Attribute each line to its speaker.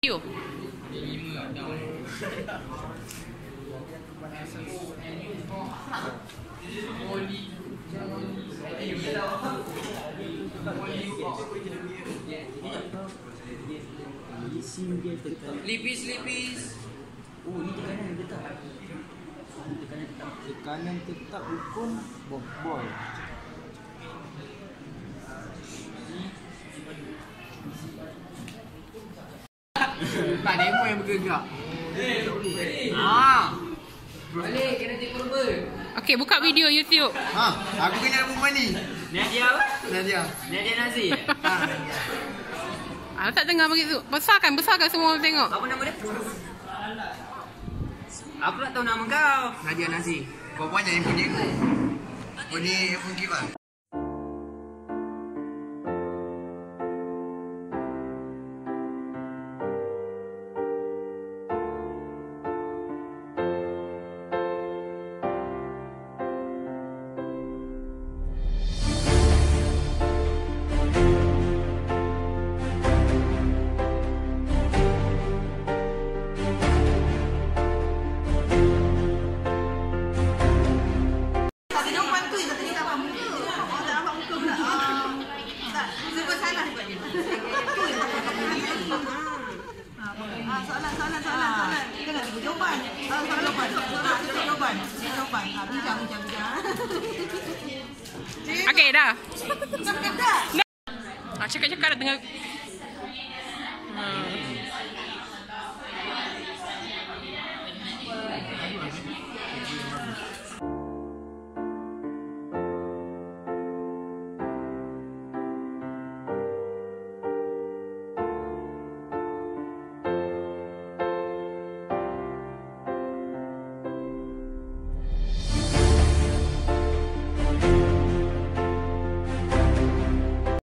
Speaker 1: Yo. Lipis.
Speaker 2: Oh, ni tekanan tetap. Tekanan tetap hukum bol.
Speaker 3: Tak demo yang bergerak. Balik kena tengok ber.
Speaker 1: Okey, buka video YouTube.
Speaker 3: Aku kenal perempuan ni.
Speaker 2: Nadia apa?
Speaker 3: Nadia.
Speaker 2: Nadia Nazir.
Speaker 1: Tak dengar begitu. Besarkan semua orang tengok.
Speaker 2: Apa nama dia? Aku nak tahu nama kau.
Speaker 3: Nadia Nazir. Perempuan yang punya aku. Punya phone kip lah.
Speaker 4: Soalan. Kita nak bagi jawapan. Jawapan. Bincang.
Speaker 1: Okey, dah. Cakap dah tengah.